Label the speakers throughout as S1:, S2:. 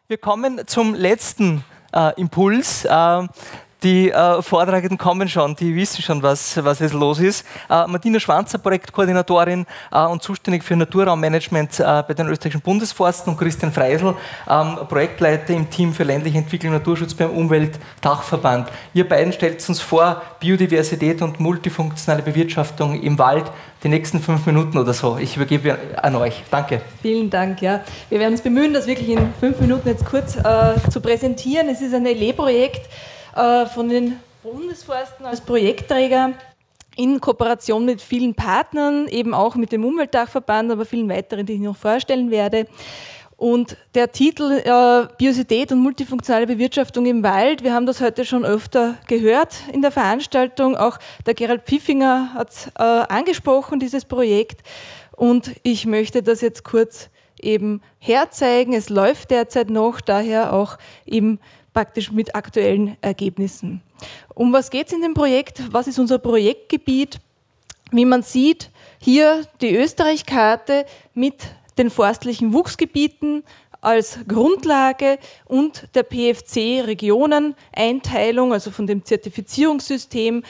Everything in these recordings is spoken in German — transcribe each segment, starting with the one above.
S1: Wir kommen zum letzten Impuls. Die Vortragenden kommen schon, die wissen schon, was jetzt los ist. Martina Schwanzer, Projektkoordinatorin und zuständig für Naturraummanagement bei den österreichischen Bundesforsten, und Christian Freisel, Projektleiter im Team für ländliche Entwicklung und Naturschutz beim Umweltdachverband. Ihr beiden stellt uns vor, Biodiversität und multifunktionale Bewirtschaftung im Wald. Die nächsten 5 Minuten oder so. Ich übergebe an euch. Danke.
S2: Vielen Dank. Ja. Wir werden uns bemühen, das wirklich in 5 Minuten jetzt kurz zu präsentieren. Es ist ein LE-Projekt von den Bundesforsten als Projektträger in Kooperation mit vielen Partnern, eben auch mit dem Umweltdachverband, aber vielen weiteren, die ich noch vorstellen werde. Und der Titel Biodiversität und multifunktionale Bewirtschaftung im Wald, wir haben das heute schon öfter gehört in der Veranstaltung, auch der Gerald Pfiffinger hat es angesprochen, dieses Projekt, und ich möchte das jetzt kurz eben herzeigen. Es läuft derzeit noch, daher auch eben praktisch mit aktuellen Ergebnissen. Um was geht es in dem Projekt? Was ist unser Projektgebiet? Wie man sieht, hier die Österreich-Karte mit den forstlichen Wuchsgebieten als Grundlage und der PFC-Regioneneinteilung, also von dem Zertifizierungssystem,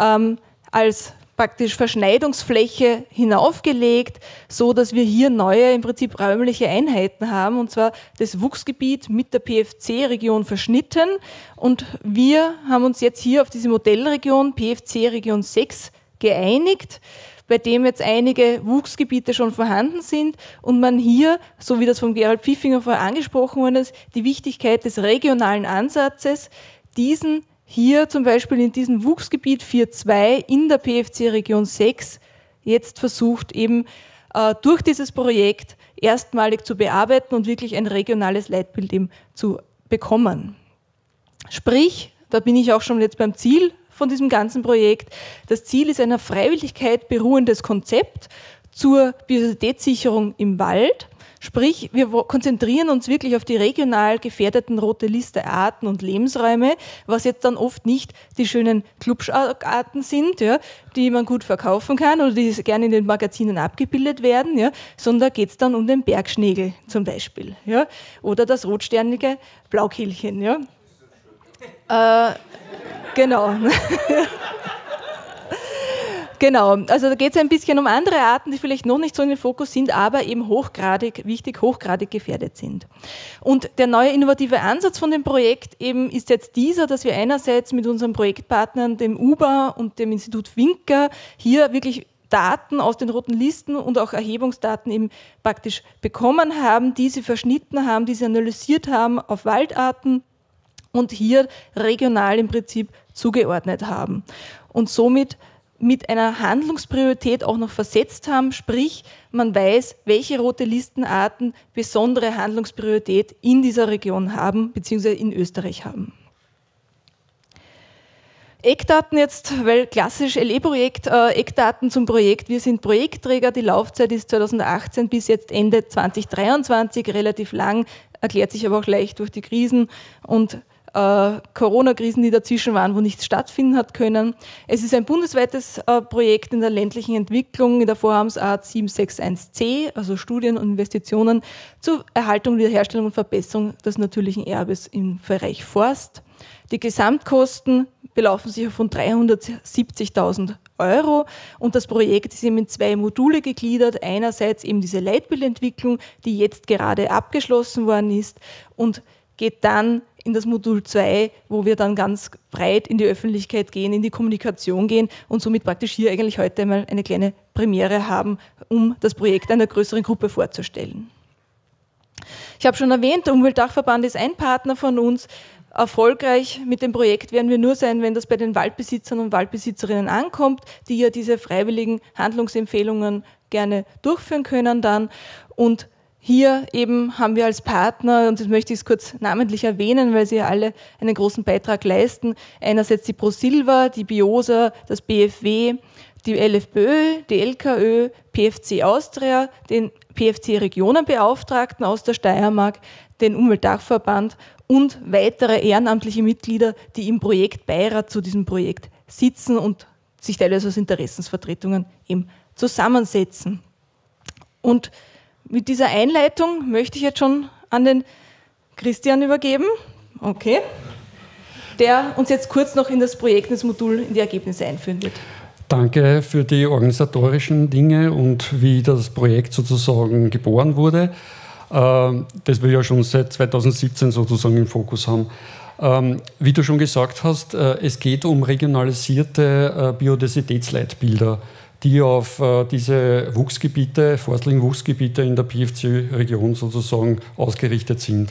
S2: als praktisch Verschneidungsfläche hinaufgelegt, so dass wir hier neue, im Prinzip räumliche Einheiten haben, und zwar das Wuchsgebiet mit der PFC-Region verschnitten, und wir haben uns jetzt hier auf diese Modellregion PFC-Region 6 geeinigt, bei dem jetzt einige Wuchsgebiete schon vorhanden sind und man hier, so wie das von Gerald Pfiffinger vorher angesprochen worden ist, die Wichtigkeit des regionalen Ansatzes, diesen hier zum Beispiel in diesem Wuchsgebiet 4.2 in der PFC-Region 6 jetzt versucht, eben durch dieses Projekt erstmalig zu bearbeiten und wirklich ein regionales Leitbild eben zu bekommen. Sprich, da bin ich auch schon jetzt beim Ziel von diesem ganzen Projekt. Das Ziel ist ein auf Freiwilligkeit beruhendes Konzept zur Biodiversitätssicherung im Wald. Sprich, wir konzentrieren uns wirklich auf die regional gefährdeten rote Liste Arten und Lebensräume, was jetzt dann oft nicht die schönen Klubscharten sind, ja, die man gut verkaufen kann oder die gerne in den Magazinen abgebildet werden, ja, sondern da geht es dann um den Bergschnegel zum Beispiel, ja, oder das rotsternige Blaukehlchen. Ja. Genau. Genau, also da geht es ein bisschen um andere Arten, die vielleicht noch nicht so in den Fokus sind, aber eben hochgradig wichtig, hochgradig gefährdet sind. Und der neue innovative Ansatz von dem Projekt eben ist jetzt dieser, dass wir einerseits mit unseren Projektpartnern, dem UBA und dem Institut Winker, hier wirklich Daten aus den roten Listen und auch Erhebungsdaten eben praktisch bekommen haben, die sie verschnitten haben, die sie analysiert haben auf Waldarten und hier regional im Prinzip zugeordnet haben. Und somit mit einer Handlungspriorität auch noch versetzt haben, sprich, man weiß, welche rote Listenarten besondere Handlungspriorität in dieser Region haben, beziehungsweise in Österreich haben. Eckdaten jetzt, weil klassisch LE-Projekt, Eckdaten zum Projekt. Wir sind Projektträger, die Laufzeit ist 2018 bis jetzt Ende 2023, relativ lang, erklärt sich aber auch leicht durch die Krisen und Corona-Krisen, die dazwischen waren, wo nichts stattfinden hat können. Es ist ein bundesweites Projekt in der ländlichen Entwicklung in der Vorhabensart 761c, also Studien und Investitionen zur Erhaltung, Wiederherstellung und Verbesserung des natürlichen Erbes im Bereich Forst. Die Gesamtkosten belaufen sich auf rund 370.000 € und das Projekt ist eben in 2 Module gegliedert. Einerseits eben diese Leitbildentwicklung, die jetzt gerade abgeschlossen worden ist, und geht dann in das Modul 2, wo wir dann ganz breit in die Öffentlichkeit gehen, in die Kommunikation gehen und somit praktisch hier eigentlich heute einmal eine kleine Premiere haben, um das Projekt einer größeren Gruppe vorzustellen. Ich habe schon erwähnt, der Umweltdachverband ist ein Partner von uns. Erfolgreich mit dem Projekt werden wir nur sein, wenn das bei den Waldbesitzern und Waldbesitzerinnen ankommt, die ja diese freiwilligen Handlungsempfehlungen gerne durchführen können dann. Und hier eben haben wir als Partner, und das möchte ich kurz namentlich erwähnen, weil sie ja alle einen großen Beitrag leisten, einerseits die ProSilva, die Biosa, das BFW, die LFBÖ, die LKÖ, PFC Austria, den PFC-Regionenbeauftragten aus der Steiermark, den Umweltdachverband und weitere ehrenamtliche Mitglieder, die im Projektbeirat zu diesem Projekt sitzen und sich teilweise aus Interessensvertretungen eben zusammensetzen. Und mit dieser Einleitung möchte ich jetzt schon an den Christian übergeben. Okay. Der uns jetzt kurz noch in das Projekt, das Modul, in die Ergebnisse einführen wird.
S3: Danke für die organisatorischen Dinge und wie das Projekt sozusagen geboren wurde, das wir ja schon seit 2017 sozusagen im Fokus haben. Wie du schon gesagt hast, es geht um regionalisierte Biodiversitätsleitbilder, die auf diese Wuchsgebiete, forstlichen Wuchsgebiete in der PFC-Region sozusagen ausgerichtet sind.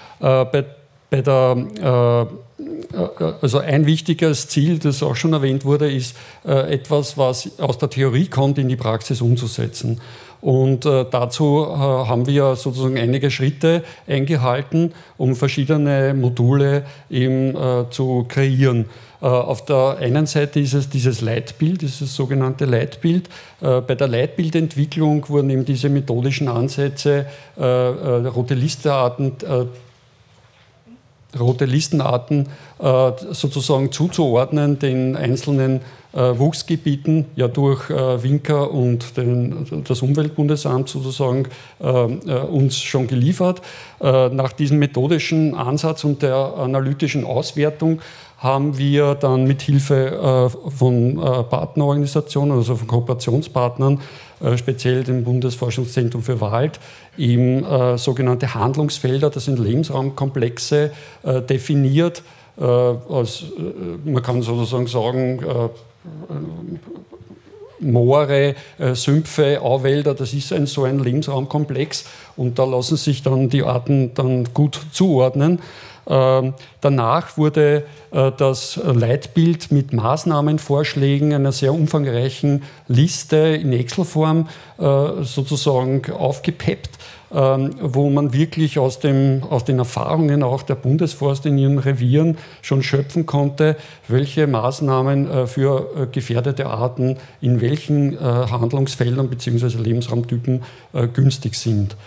S3: Also ein wichtiges Ziel, das auch schon erwähnt wurde, ist etwas, was aus der Theorie kommt, in die Praxis umzusetzen. Und dazu haben wir sozusagen einige Schritte eingehalten, um verschiedene Module eben zu kreieren. Auf der einen Seite ist es dieses Leitbild, dieses sogenannte Leitbild. Bei der Leitbildentwicklung wurden eben diese methodischen Ansätze, rote Listenarten sozusagen zuzuordnen den einzelnen Wuchsgebieten, ja durch Winker und das Umweltbundesamt sozusagen uns schon geliefert. Nach diesem methodischen Ansatz und der analytischen Auswertung haben wir dann mit Hilfe von Partnerorganisationen, also von Kooperationspartnern, speziell dem Bundesforschungszentrum für Wald, eben sogenannte Handlungsfelder, das sind Lebensraumkomplexe, definiert. Man kann sozusagen sagen, Moore, Sümpfe, Auwälder, das ist so ein Lebensraumkomplex und da lassen sich dann die Arten dann gut zuordnen. Danach wurde das Leitbild mit Maßnahmenvorschlägen einer sehr umfangreichen Liste in Excel-Form sozusagen aufgepeppt, wo man wirklich aus den Erfahrungen auch der Bundesforst in ihren Revieren schon schöpfen konnte, welche Maßnahmen für gefährdete Arten in welchen Handlungsfeldern bzw. Lebensraumtypen günstig sind.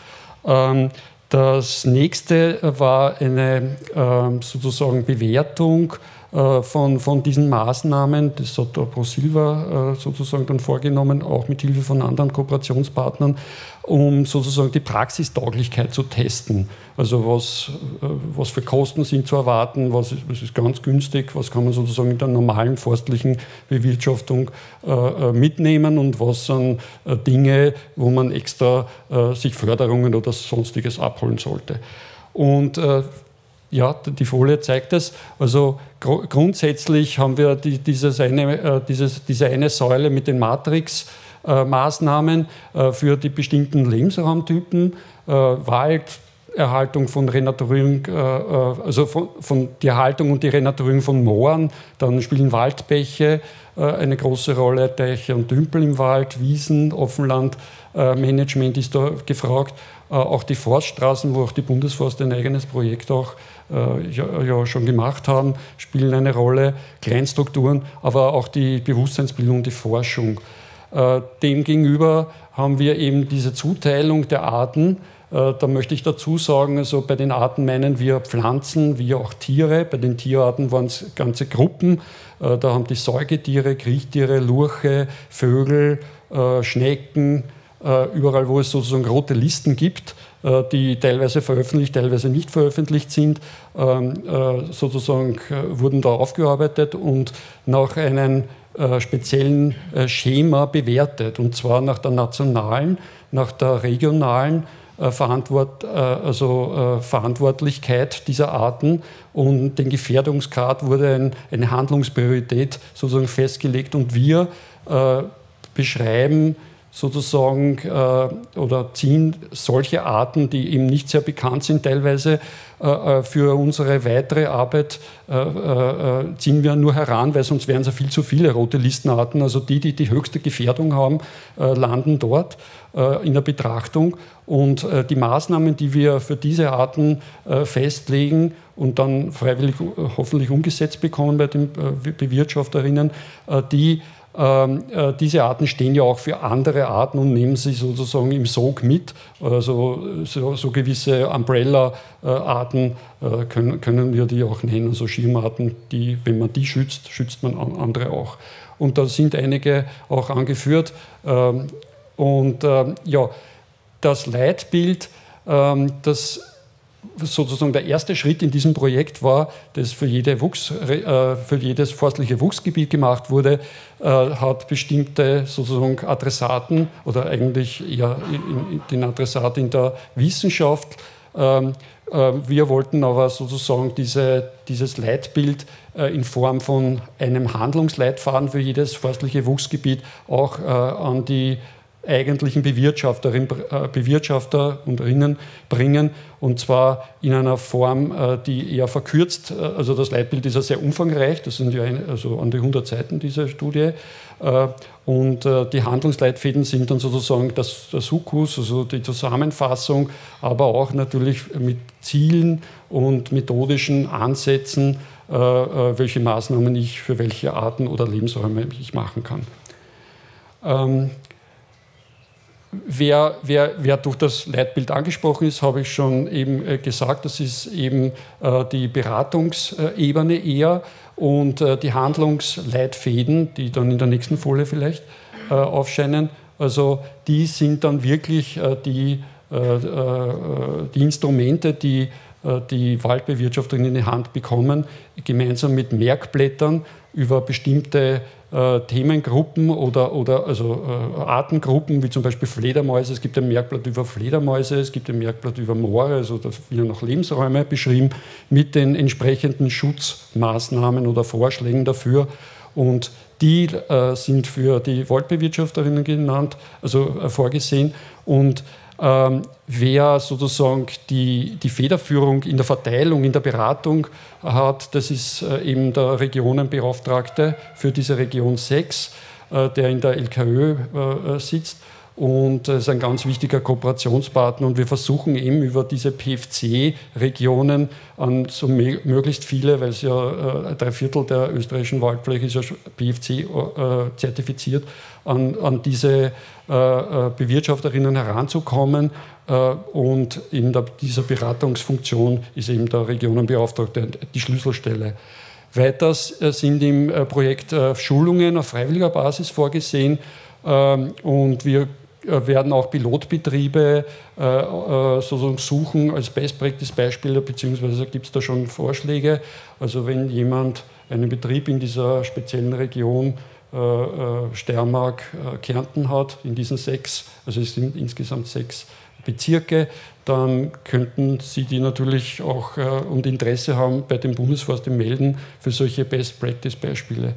S3: Das nächste war eine sozusagen Bewertung von diesen Maßnahmen. Das hat der ProSilva sozusagen dann vorgenommen, auch mit Hilfe von anderen Kooperationspartnern, um sozusagen die Praxistauglichkeit zu testen. Also was für Kosten sind zu erwarten, was ist ganz günstig, was kann man sozusagen in der normalen forstlichen Bewirtschaftung mitnehmen und was sind Dinge, wo man extra sich Förderungen oder Sonstiges abholen sollte. Und ja, die Folie zeigt es. Also grundsätzlich haben wir diese eine Säule mit den Matrix-Maßnahmen für die bestimmten Lebensraumtypen, Wald, Erhaltung von Renaturierung, also von die Erhaltung und die Renaturierung von Mooren, dann spielen Waldbäche eine große Rolle, Teiche und Tümpel im Wald, Wiesen, Offenlandmanagement ist da gefragt, auch die Forststraßen, wo auch die Bundesforst ein eigenes Projekt auch ja schon gemacht haben, spielen eine Rolle, Kleinstrukturen, aber auch die Bewusstseinsbildung, die Forschung. Demgegenüber haben wir eben diese Zuteilung der Arten. Da möchte ich dazu sagen, also bei den Arten meinen wir Pflanzen wie auch Tiere. Bei den Tierarten waren es ganze Gruppen. Da haben die Säugetiere, Kriechtiere, Lurche, Vögel, Schnecken, überall, wo es sozusagen rote Listen gibt, die teilweise veröffentlicht, teilweise nicht veröffentlicht sind, sozusagen wurden da aufgearbeitet und nach einem speziellen Schema bewertet, und zwar nach der nationalen, nach der regionalen Verantwortlichkeit dieser Arten, und den Gefährdungsgrad wurde eine Handlungspriorität sozusagen festgelegt, und wir beschreiben sozusagen oder ziehen solche Arten, die eben nicht sehr bekannt sind, teilweise für unsere weitere Arbeit ziehen wir nur heran, weil sonst wären es ja viel zu viele rote Listenarten. Also die die höchste Gefährdung haben, landen dort in der Betrachtung. Und die Maßnahmen, die wir für diese Arten festlegen und dann freiwillig hoffentlich umgesetzt bekommen bei den Bewirtschafterinnen, diese Arten stehen ja auch für andere Arten und nehmen sie sozusagen im Sog mit. Also so gewisse Umbrella-Arten können wir die auch nennen, also Schirmarten, die, wenn man die schützt, schützt man andere auch. Und da sind einige auch angeführt. Und ja, das Leitbild, das sozusagen der erste Schritt in diesem Projekt war, das für jedes forstliche Wuchsgebiet gemacht wurde, hat bestimmte sozusagen Adressaten oder eigentlich eher den Adressat in der Wissenschaft. Wir wollten aber sozusagen dieses Leitbild in Form von einem Handlungsleitfaden für jedes forstliche Wuchsgebiet auch an die eigentlichen Bewirtschafter und Rinnen bringen, und zwar in einer Form, die eher verkürzt, also das Leitbild ist ja sehr umfangreich, das sind ja also an die 100 Seiten dieser Studie, und die Handlungsleitfäden sind dann sozusagen das Sukkus, also die Zusammenfassung, aber auch natürlich mit Zielen und methodischen Ansätzen, welche Maßnahmen ich für welche Arten oder Lebensräume ich machen kann. Wer durch das Leitbild angesprochen ist, habe ich schon eben gesagt, das ist eben die Beratungsebene eher, und die Handlungsleitfäden, die dann in der nächsten Folie vielleicht aufscheinen, also die sind dann wirklich die Instrumente, die die Waldbewirtschafterinnen in die Hand bekommen, gemeinsam mit Merkblättern über bestimmte Themengruppen oder Artengruppen, wie zum Beispiel Fledermäuse. Es gibt ein Merkblatt über Fledermäuse, es gibt ein Merkblatt über Moore, also da werden noch Lebensräume beschrieben, mit den entsprechenden Schutzmaßnahmen oder Vorschlägen dafür. Und die sind für die Waldbewirtschafterinnen genannt, also vorgesehen. Und wer sozusagen die Federführung in der Verteilung, in der Beratung hat, das ist eben der Regionenbeauftragte für diese Region 6, der in der LKÖ sitzt, und ist ein ganz wichtiger Kooperationspartner, und wir versuchen eben über diese PFC-Regionen an so möglichst viele, weil es ja 3/4 der österreichischen Waldfläche ist ja PFC zertifiziert, an diese Bewirtschafterinnen heranzukommen, und in dieser Beratungsfunktion ist eben der Regionenbeauftragte die Schlüsselstelle. Weiters sind im Projekt Schulungen auf freiwilliger Basis vorgesehen, und wir werden auch Pilotbetriebe sozusagen suchen als Best-Practice-Beispiele, beziehungsweise gibt es da schon Vorschläge. Also wenn jemand einen Betrieb in dieser speziellen Region Steiermark, Kärnten hat, in diesen 6, also es sind insgesamt 6 Bezirke, dann könnten Sie die natürlich auch und Interesse haben, bei dem Bundesforst melden für solche Best-Practice-Beispiele.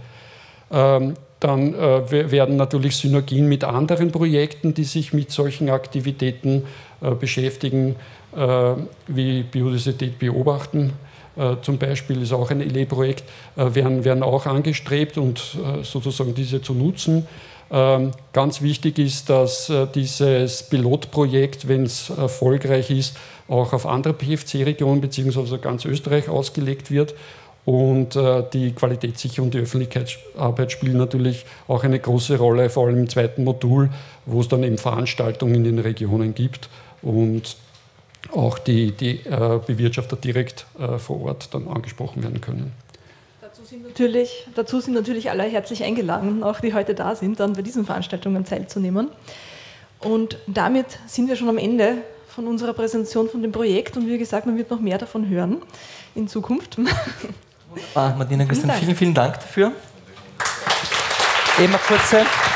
S3: Dann werden natürlich Synergien mit anderen Projekten, die sich mit solchen Aktivitäten beschäftigen, wie Biodiversität beobachten. Zum Beispiel ist auch ein LE-Projekt, werden auch angestrebt und sozusagen diese zu nutzen. Ganz wichtig ist, dass dieses Pilotprojekt, wenn es erfolgreich ist, auch auf andere PFC-Regionen bzw. ganz Österreich ausgelegt wird. Und die Qualitätssicherung, die Öffentlichkeitsarbeit spielen natürlich auch eine große Rolle, vor allem im zweiten Modul, wo es dann eben Veranstaltungen in den Regionen gibt und auch die Bewirtschafter direkt vor Ort dann angesprochen werden können.
S2: Dazu sind natürlich alle herzlich eingeladen, auch die heute da sind, dann bei diesen Veranstaltungen teilzunehmen. Und damit sind wir schon am Ende von unserer Präsentation von dem Projekt, und wie gesagt, man wird noch mehr davon hören in Zukunft.
S1: Martina, Christian, vielen Dank dafür. Eben eine kurze